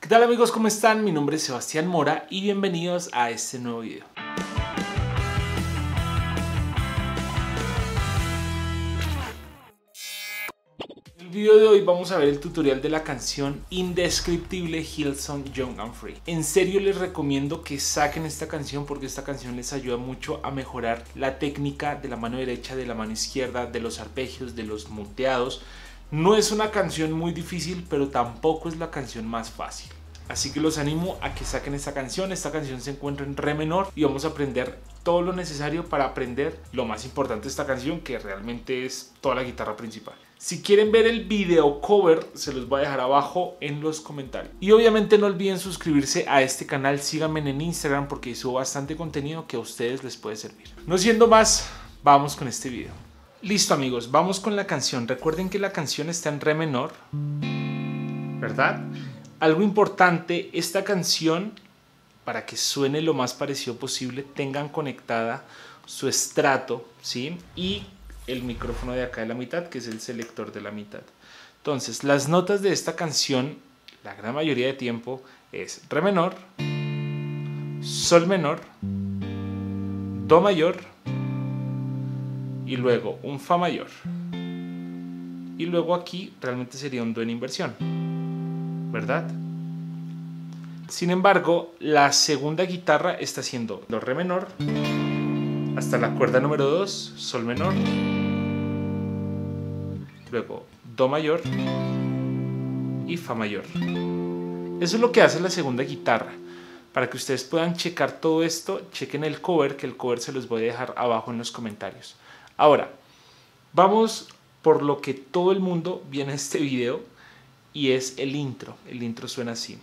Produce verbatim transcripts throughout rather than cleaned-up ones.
¿Qué tal amigos? ¿Cómo están? Mi nombre es Sebastián Mora y bienvenidos a este nuevo video. En el video de hoy vamos a ver el tutorial de la canción indescriptible Hillsong Young and Free. En serio les recomiendo que saquen esta canción porque esta canción les ayuda mucho a mejorar la técnica de la mano derecha, de la mano izquierda, de los arpegios, de los muteados. No es una canción muy difícil, pero tampoco es la canción más fácil. Así que los animo a que saquen esta canción. Esta canción se encuentra en re menor y vamos a aprender todo lo necesario para aprender lo más importante de esta canción, que realmente es toda la guitarra principal. Si quieren ver el video cover, se los voy a dejar abajo en los comentarios. Y obviamente no olviden suscribirse a este canal, síganme en Instagram porque subo bastante contenido que a ustedes les puede servir. No siendo más, vamos con este video. Listo amigos, vamos con la canción. Recuerden que la canción está en re menor, ¿verdad? Algo importante, esta canción, para que suene lo más parecido posible, tengan conectada su estrato, ¿sí? Y el micrófono de acá de la mitad, que es el selector de la mitad. Entonces, las notas de esta canción, la gran mayoría de tiempo, es re menor, sol menor, do mayor, y luego un fa mayor. Y luego aquí realmente sería un do en inversión, ¿verdad? Sin embargo, la segunda guitarra está haciendo do re menor hasta la cuerda número dos, sol menor, luego do mayor y fa mayor. Eso es lo que hace la segunda guitarra. Para que ustedes puedan checar todo esto, chequen el cover, que el cover se los voy a dejar abajo en los comentarios. Ahora, vamos por lo que todo el mundo viene a este video, y es el intro. El intro suena así.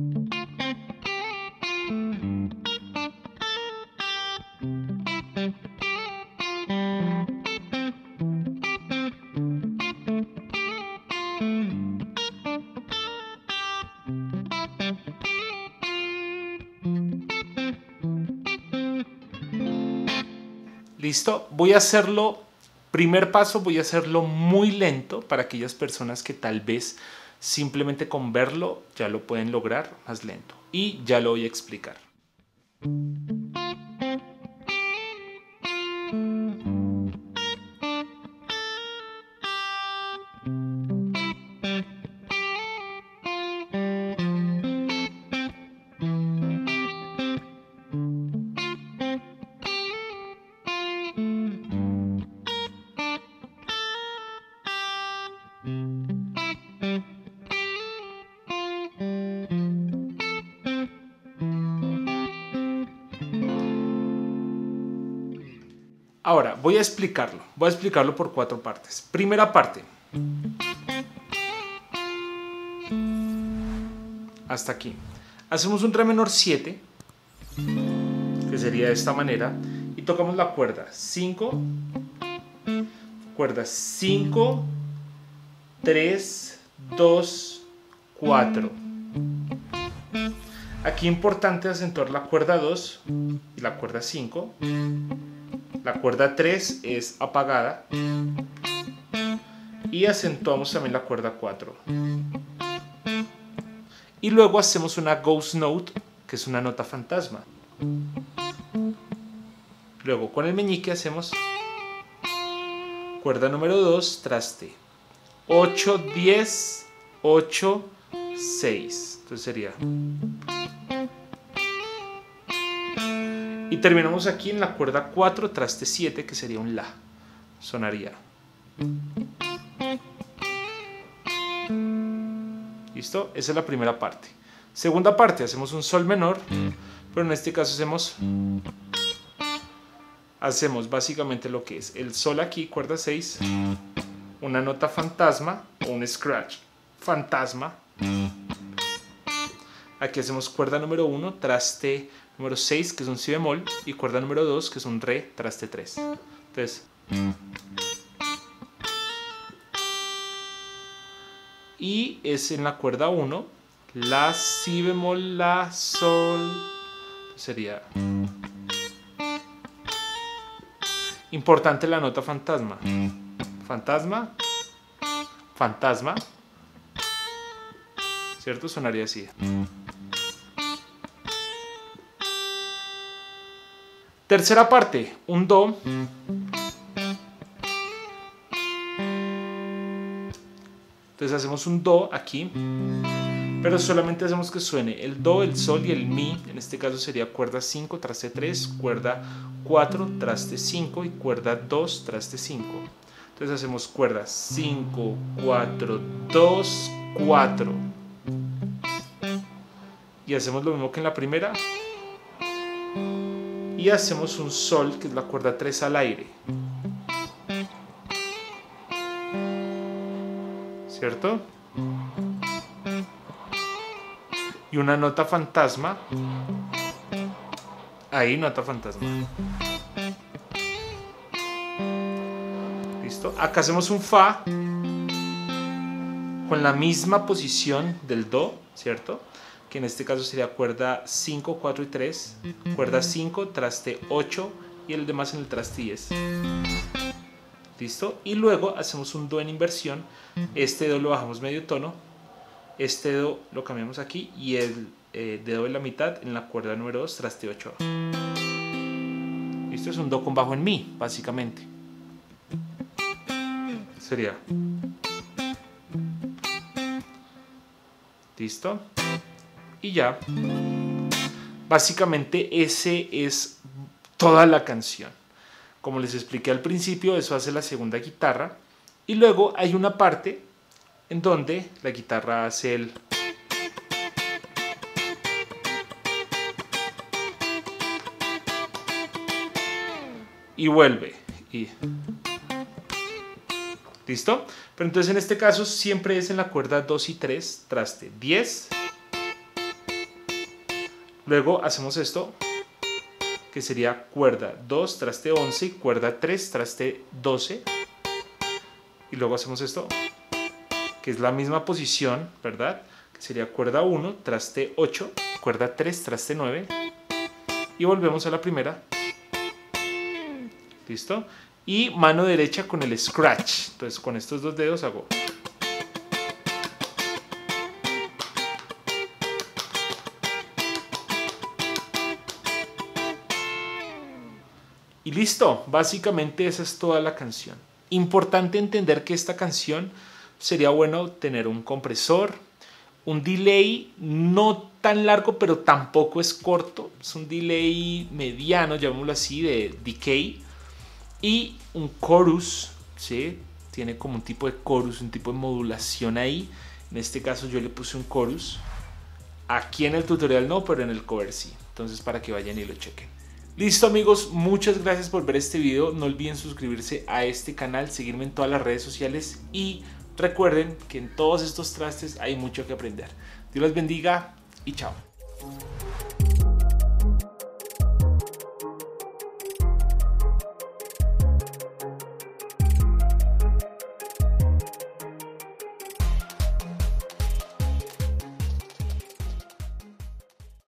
¿Listo? Voy a hacerlo, primer paso, voy a hacerlo muy lento para aquellas personas que tal vez simplemente con verlo ya lo pueden lograr más lento. Y ya lo voy a explicar. Ahora, voy a explicarlo. Voy a explicarlo por cuatro partes. Primera parte. Hasta aquí. Hacemos un re menor siete, que sería de esta manera, y tocamos la cuerda cinco, cuerda cinco, tres, dos, cuatro. Aquí importante acentuar la cuerda dos y la cuerda cinco. La cuerda tres es apagada y acentuamos también la cuerda cuatro. Y luego hacemos una ghost note, que es una nota fantasma. Luego con el meñique hacemos cuerda número dos, traste ocho, diez, ocho, seis. Entonces sería... Y terminamos aquí en la cuerda cuatro, traste siete, que sería un la. Sonaría. ¿Listo? Esa es la primera parte. Segunda parte, hacemos un sol menor, pero en este caso hacemos... Hacemos básicamente lo que es el sol aquí, cuerda seis, una nota fantasma o un scratch fantasma. Aquí hacemos cuerda número uno, traste número seis, que es un si bemol, y cuerda número dos, que es un re, traste tres. Entonces, y es en la cuerda uno, la, si bemol, la, sol. Sería importante la nota fantasma. Fantasma, fantasma. ¿cierto? Sonaría así. Tercera parte, un do. Entonces hacemos un do aquí, pero solamente hacemos que suene el do, el sol y el mi. En este caso sería cuerda cinco, traste tres, cuerda cuatro, traste cinco y cuerda dos, traste cinco. Entonces hacemos cuerda cinco, cuatro, dos, cuatro. Y hacemos lo mismo que en la primera. Y hacemos un sol, que es la cuerda tres al aire. ¿Cierto? Y una nota fantasma. Ahí, nota fantasma. ¿Listo? Acá hacemos un fa con la misma posición del do, ¿cierto? Que en este caso sería cuerda cinco, cuatro y tres, cuerda cinco, traste ocho y el demás en el traste diez. ¿Listo? Y luego hacemos un do en inversión. Este do lo bajamos medio tono, este do lo cambiamos aquí y el eh, dedo de la mitad en la cuerda número dos, traste ocho. ¿Listo? Es un do con bajo en mi, básicamente. Sería. ¿Listo? Y ya, básicamente ese es toda la canción. Como les expliqué al principio, eso hace la segunda guitarra. Y luego hay una parte en donde la guitarra hace el... y vuelve. Y... ¿listo? Pero entonces en este caso siempre es en la cuerda dos y tres, traste diez. Luego hacemos esto, que sería cuerda dos, traste once y cuerda tres, traste doce. Y luego hacemos esto, que es la misma posición, ¿verdad? Que sería cuerda uno, traste ocho, cuerda tres, traste nueve. Y volvemos a la primera. ¿Listo? Y mano derecha con el scratch. Entonces con estos dos dedos hago... y listo, básicamente esa es toda la canción. Importante entender que esta canción sería bueno tener un compresor, un delay no tan largo pero tampoco es corto, es un delay mediano, llamémoslo así, de decay, y un chorus, ¿sí? Tiene como un tipo de chorus, un tipo de modulación ahí. En este caso yo le puse un chorus, aquí en el tutorial no, pero en el cover sí, entonces para que vayan y lo chequen. Listo amigos, muchas gracias por ver este video, no olviden suscribirse a este canal, seguirme en todas las redes sociales y recuerden que en todos estos trastes hay mucho que aprender. Dios los bendiga y chao.